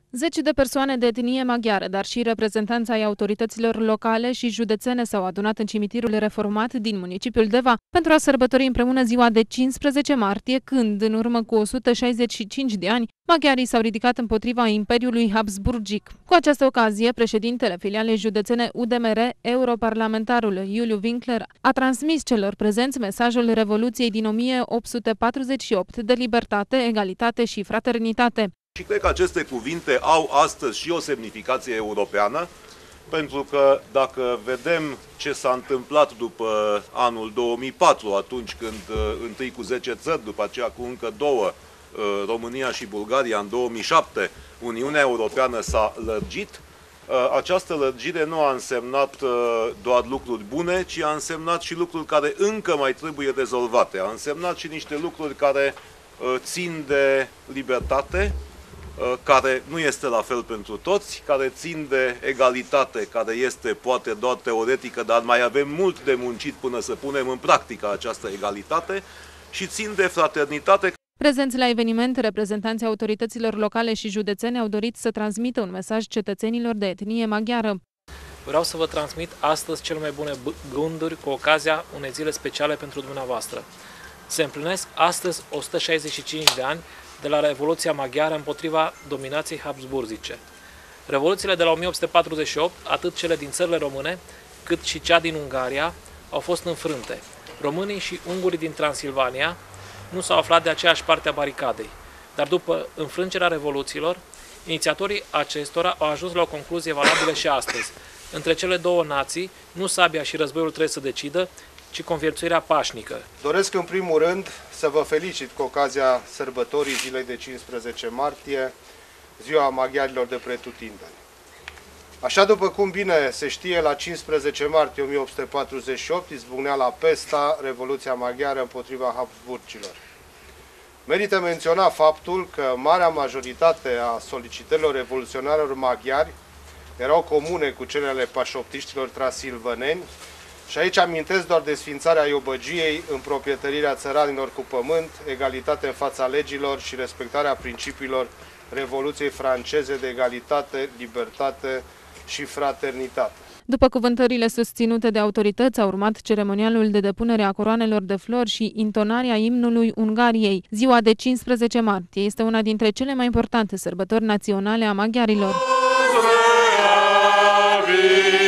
Zeci de persoane de etnie maghiară, dar și reprezentanța ai autorităților locale și județene s-au adunat în cimitirul reformat din municipiul Deva pentru a sărbători împreună ziua de 15 martie, când, în urmă cu 165 de ani, maghiarii s-au ridicat împotriva Imperiului Habsburgic. Cu această ocazie, președintele filialei județene UDMR, europarlamentarul Iuliu Winkler, a transmis celor prezenți mesajul Revoluției din 1848 de libertate, egalitate și fraternitate. Și cred că aceste cuvinte au astăzi și o semnificație europeană, pentru că dacă vedem ce s-a întâmplat după anul 2004, atunci când întâi cu 10 țări, după aceea cu încă 2, România și Bulgaria, în 2007, Uniunea Europeană s-a lărgit, această lărgire nu a însemnat doar lucruri bune, ci a însemnat și lucruri care încă mai trebuie rezolvate. A însemnat și niște lucruri care țin de libertate, care nu este la fel pentru toți, care țin de egalitate, care este poate doar teoretică, dar mai avem mult de muncit până să punem în practică această egalitate, și țin de fraternitate. Prezenți la eveniment, reprezentanții autorităților locale și județene au dorit să transmită un mesaj cetățenilor de etnie maghiară. Vreau să vă transmit astăzi cele mai bune gânduri cu ocazia unei zile speciale pentru dumneavoastră. Se împlinesc astăzi 165 de ani de la Revoluția Maghiară împotriva dominației habsburgice. Revoluțiile de la 1848, atât cele din țările române, cât și cea din Ungaria, au fost înfrânte. Românii și ungurii din Transilvania nu s-au aflat de aceeași parte a baricadei, dar după înfrângerea revoluțiilor, inițiatorii acestora au ajuns la o concluzie valabilă și astăzi. Între cele două nații, nu sabia și războiul trebuie să decidă, ci conviețuirea pașnică. Doresc în primul rând să vă felicit cu ocazia sărbătorii zilei de 15 martie, ziua maghiarilor de pretutindeni. Așa după cum bine se știe, la 15 martie 1848 izbucnea la Pesta Revoluția Maghiară împotriva Habsburgilor. Merită menționa faptul că marea majoritate a solicitărilor revoluționarilor maghiari erau comune cu cele ale pașoptiștilor transilvaneni, și aici amintesc doar desfințarea iobăgiei, împroprietărirea țăranilor cu pământ, egalitate în fața legilor și respectarea principiilor Revoluției franceze de egalitate, libertate și fraternitate. După cuvântările susținute de autorități, a urmat ceremonialul de depunere a coroanelor de flori și intonarea imnului Ungariei. Ziua de 15 martie este una dintre cele mai importante sărbători naționale a maghiarilor.